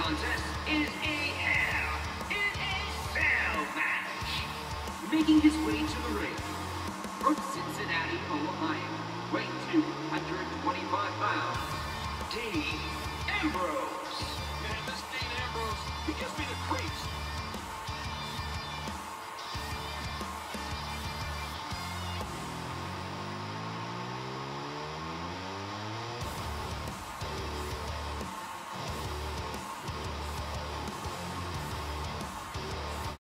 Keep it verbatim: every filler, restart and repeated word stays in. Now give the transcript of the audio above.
contest is a Hell in a Cell match. Making his way to the ring from Cincinnati, Ohio, weighing two hundred twenty-five pounds, Dean Ambrose. Man, this Dean Ambrose, he gives me the creeps.